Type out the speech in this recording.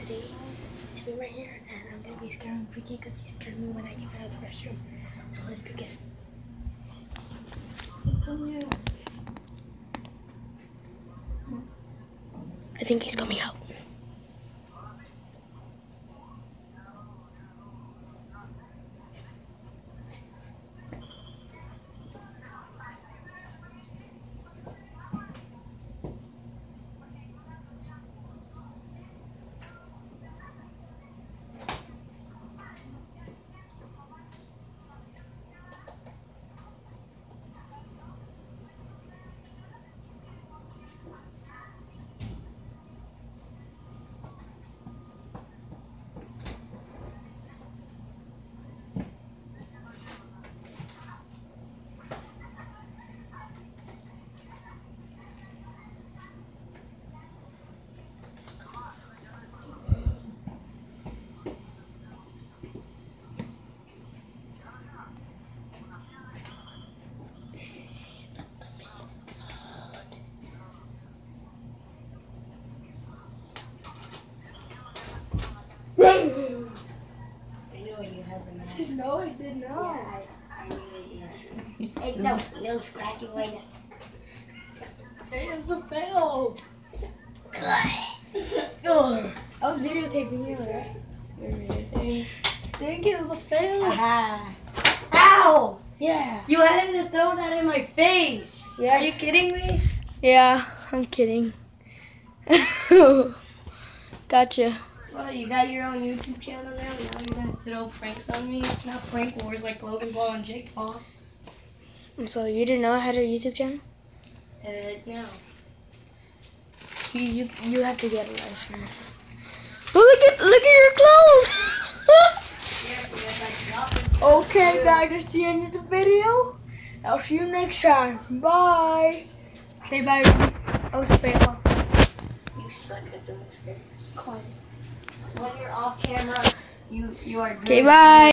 today it's me right here, and I'm gonna be scaring Ricky because he scared me when I came out of the restroom. So let's begin. I think he's coming out. No, I did not. Yeah, I knew it. It was cracking right now. Hey, it was a fail. Ugh. I was videotaping you, right? Dang it, was a fail. Ow! Yeah. You had to throw that in my face. Yes. Are you kidding me? Yeah, I'm kidding. Gotcha. Well, you got your own YouTube channel now. Now you're gonna throw pranks on me. It's not prank wars like Logan Paul and Jake Paul. So you didn't know I had a YouTube channel? No. You have to get a license. Oh, look at your clothes. Okay, guys, that's the end of the video. I'll see you next time. Bye. Say bye. I was a fail. You suck at the experience. Quiet. When you're off camera, you are great. Okay, bye.